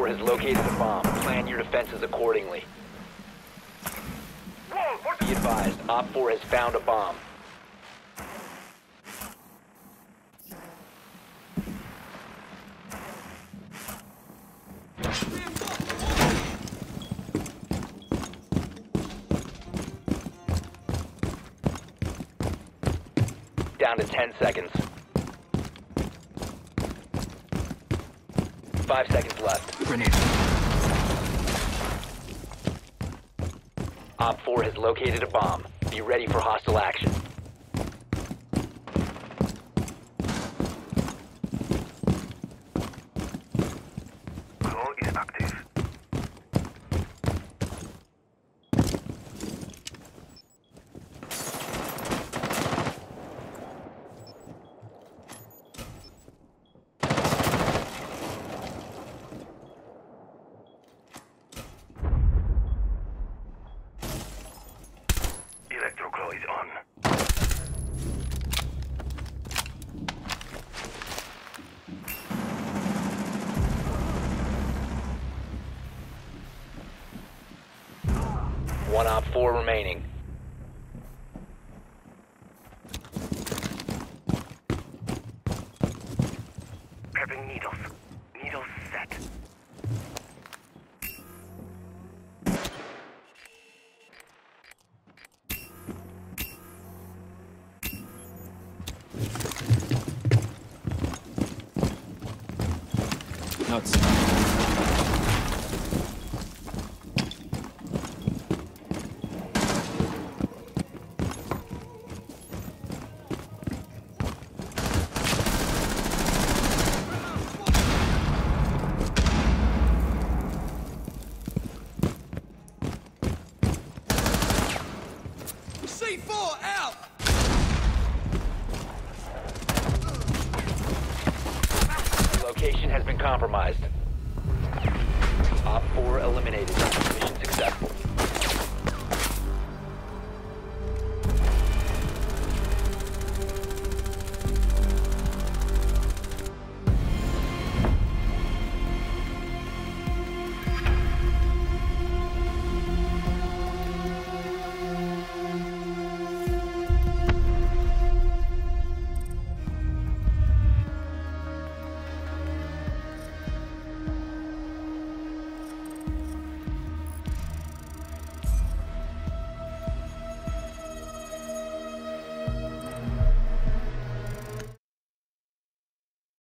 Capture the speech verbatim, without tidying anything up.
has located a bomb. Plan your defenses accordingly. Be advised, Op four has found a bomb. Down to ten seconds. Five seconds left. Grenade. Op four has located a bomb. Be ready for hostile action. Call is active. Electroclaw is on. One Op four remaining. Prepping needles. Needles set. Nuts. C four out! Location has been compromised. Op four eliminated. Mission successful.